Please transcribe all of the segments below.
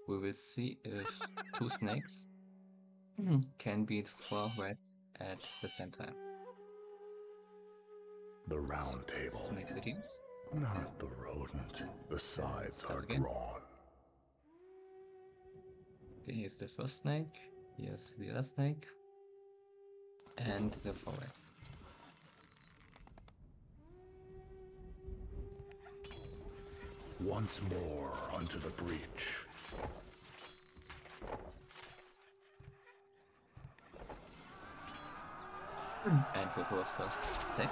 We will see if two snakes can beat four rats at the same time. The round table. Let's make the teams. Not the rodent. The sides start are again. drawn. Okay, here's the first snake, here's the other snake, and the four rats. Once more unto the breach. And we go first attack.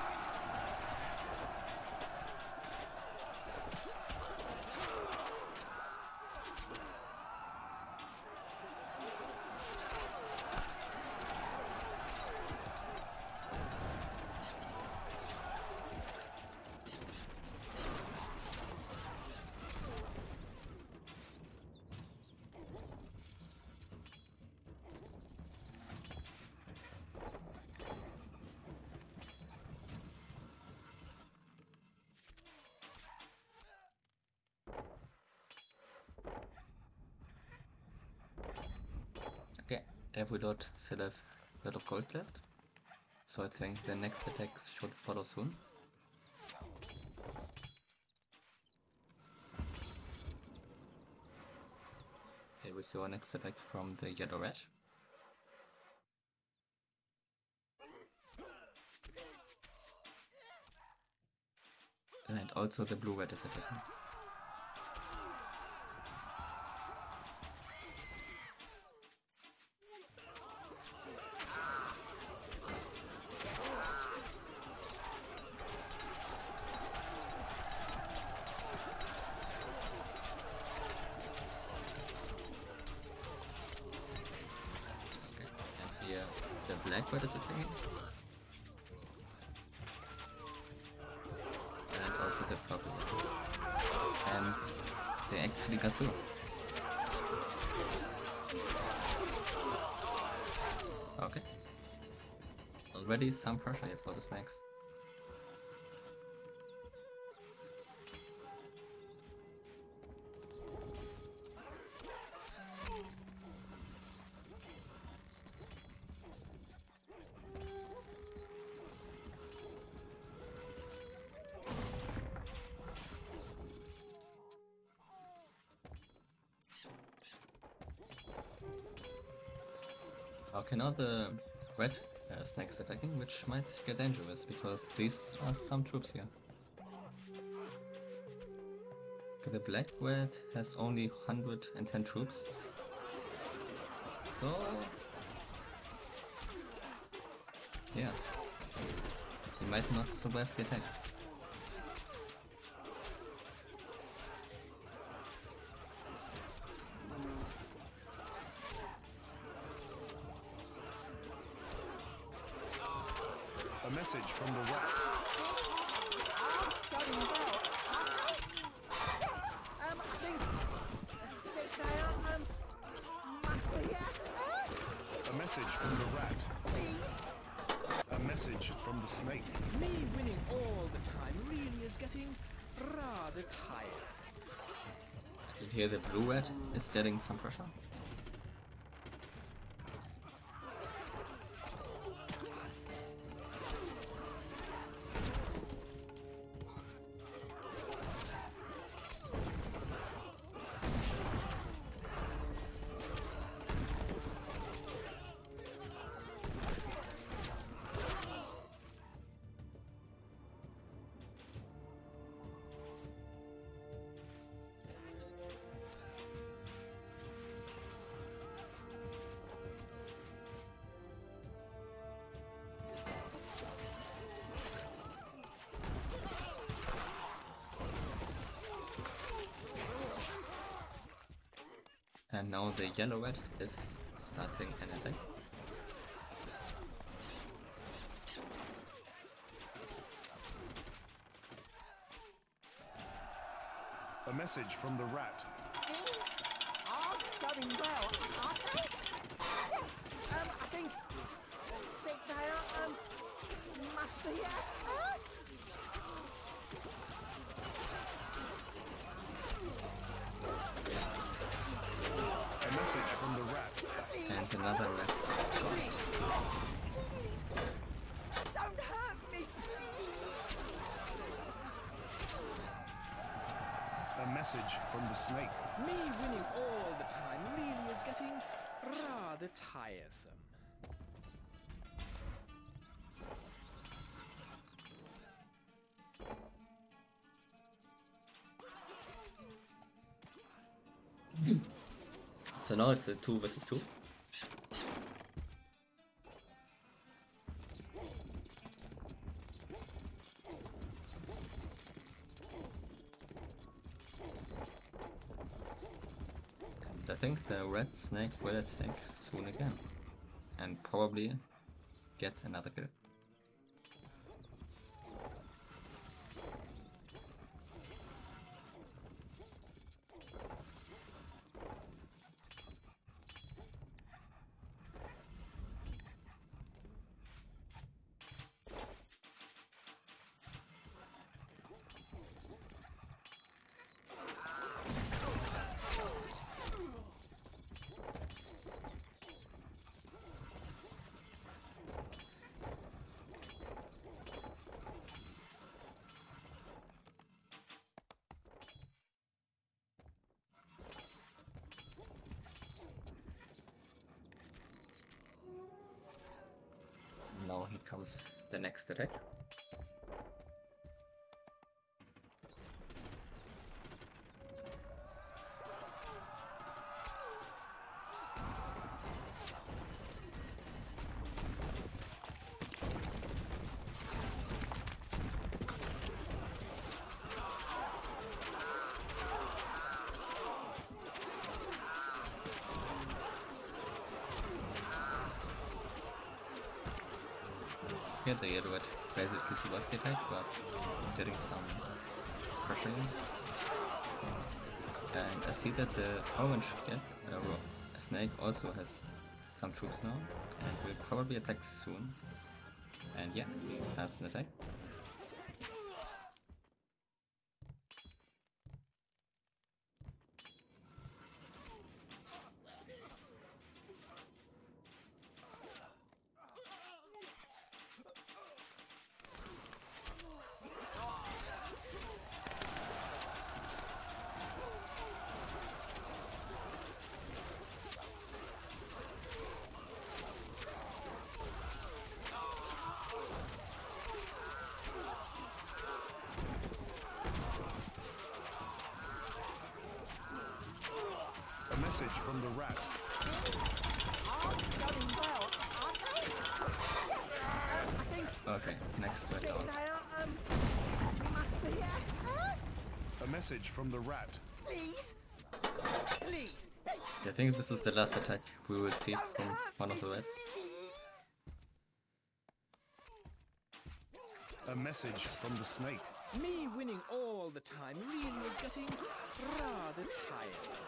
Okay, and we don't still have a lot of gold left, so I think the next attacks should follow soon. Here we see our next attack from the yellow rat. And also the blue rat is attacking. Here, the black rat is attacking. And also the purple rat. And they actually got through. Okay. Already some pressure here for the snakes. Okay, now the red snakes attacking, which might get dangerous, because these are some troops here. Okay, the black red has only 110 troops. So... yeah. He might not survive the attack. A message from the rat. I think they are, must be here. A message from the rat. A message from the snake. Me winning all the time really is getting rather tiresome. I can hear the blue red is getting some pressure. And now the yellow red is starting an attack. A message from the rat. Are going well, aren't they? Yes, I think they are, must be here. And another red. Please! Don't hurt me, please! A message from the snake. Me winning all the time really is getting rather tiresome. So now it's a 2 versus 2. And I think the red snake will attack soon again. And probably get another kill. Now here comes the next attack. Here the yellow red basically survived the attack, but it's getting some pressure in. And I see that the orange snake also has some troops now, and will probably attack soon. And yeah, he starts an attack. A message from the rat. All going well, aren't they? I think Okay, next red they down. must be here. A message from the rat. Please? Please? I think this is the last attack we will see from one of the reds. A message from the snake. Me winning all the time really is getting rather tiresome.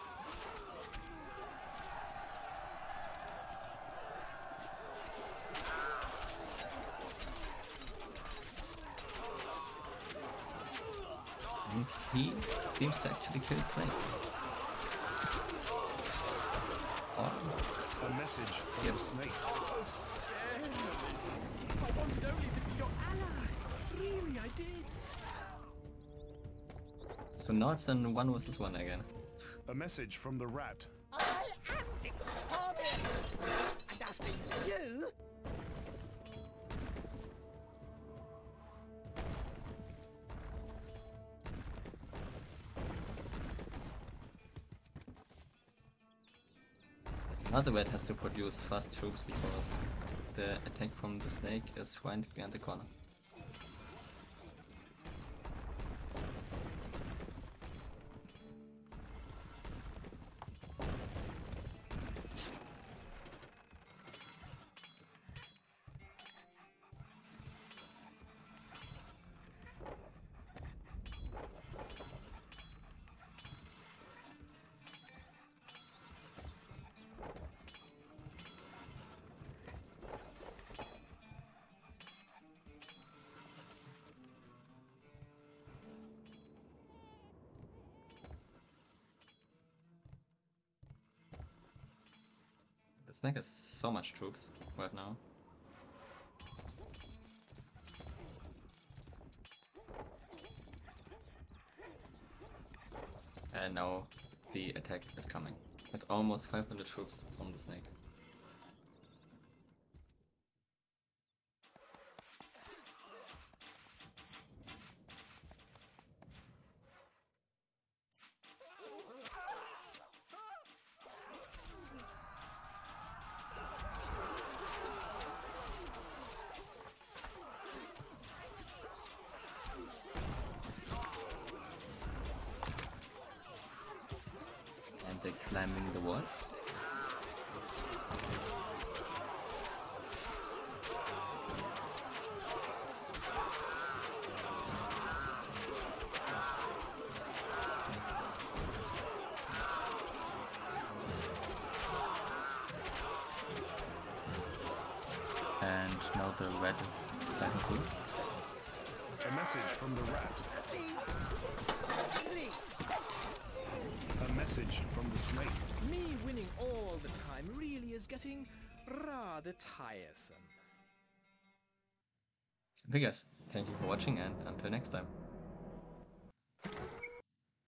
And he seems to actually kill Snake. Or, A message from yes. the snake. I wanted only to be your ally. Really, I did. so now it's in 1 versus 1 again. A message from the rat. I am victorious! And as for you, Another red has to produce fast troops because the attack from the snake is right behind the corner. The snake has so much troops right now. And now the attack is coming. At almost 500 troops from the snake. And they're climbing the walls. And now the red is fighting too. A message from the rat. Please. A message from the snake. Me winning all the time really is getting rather tiresome. Okay guys, thank you for watching and until next time.